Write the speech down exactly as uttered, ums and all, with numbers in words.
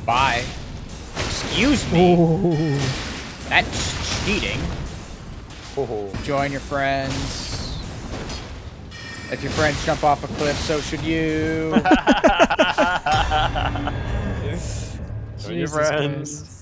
Bye. Excuse me. Ooh. That's cheating. Oh. Join your friends. If your friends jump off a cliff, so should you. Join your friends. Christ.